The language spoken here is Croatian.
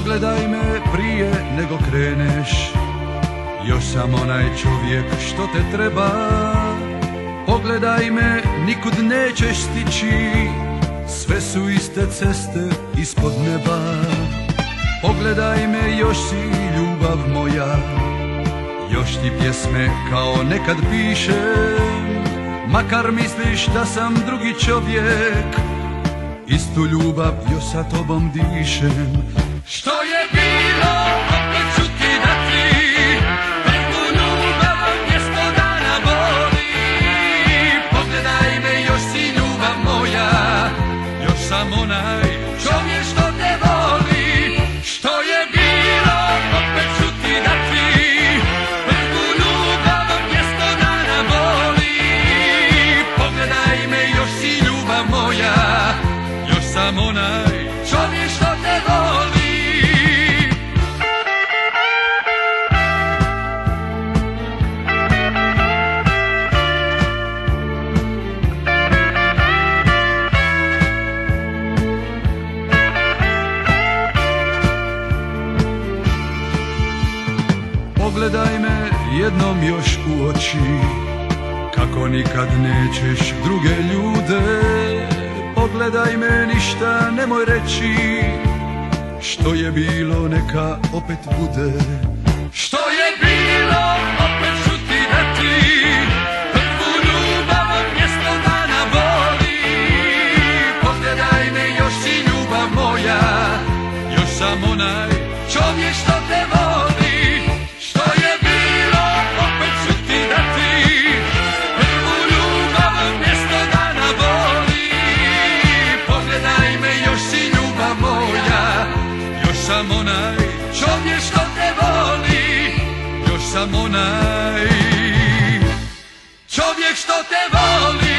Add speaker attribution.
Speaker 1: Pogledaj me prije nego kreneš, još sam onaj čovjek što te treba. Pogledaj me, nikud nećeš stići, sve su iste ceste ispod neba. Pogledaj me, još si ljubav moja, još ti pjesme kao nekad pišem. Makar misliš da sam drugi čovjek, istu ljubav još sa tobom dišem. Što je bilo, opet ću ti dati, prvu ljubav mjesto dana boli. Pogledaj me, još si ljubav moja, još sam onaj čovjek što te voli. Što je bilo, opet ću ti dati, prvu ljubav mjesto dana boli. Pogledaj me, još si ljubav moja, još sam onaj čovjek što te voli. Pogledaj me jednom još u oči, kako nikad nećeš druge ljude. Pogledaj me, ništa nemoj reći, što je bilo neka opet bude. Što je bilo, opet ću ti dati, prvu ljubav mjesto dana boli. Pogledaj me, još si ljubav moja, još sam onaj čovjek što te voli. Što je bilo, opet ću ti dati, prvu ljubav mjesto dana boli. Pogledaj me, još si ljubav moja, još sam onaj čovjek što te voli. Još sam onaj čovjek što te voli.